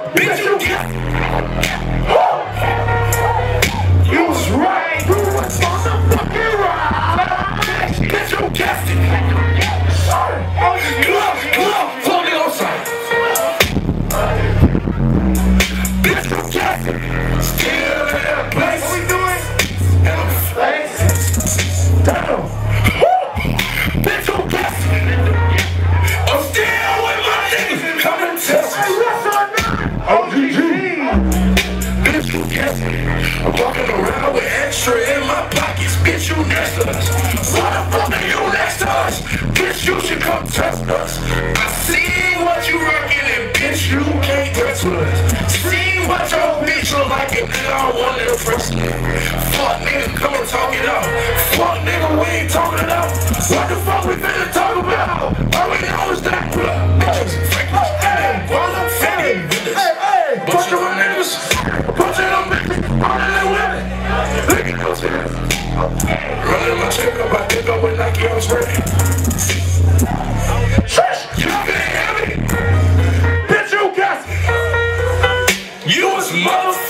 Bitch, you guessed it. You was right. You was on the fucking ride. Bitch, you guessed it. Glove, pull it on sight. Bitch, you guessed it. Still in that place. What we doing? In a place. Damn. Bitch, you guessed it. I'm still with my niggas. Come and test me. OGG. Bitch, you guessed it. I'm walking around with extra in my pockets. Bitch, you next to us. Why the fuck are you next to us? Bitch, you should come test us. I see what you working and bitch, you can't test with us. See what your bitch look like and nigga, I want to impress me. Fuck nigga, come and talk it out. Fuck nigga, we ain't talking it out. What the fuck we finna talk about? All we know is that bitches, freckles, wallet, fatty bitches. Bunch of them niggas, bunch of them bitches, all of them women. Look at those niggas. Running my check up, I think I went like you was ready. Shush, you can't hear me. Bitch, you got it. You was motherfucking.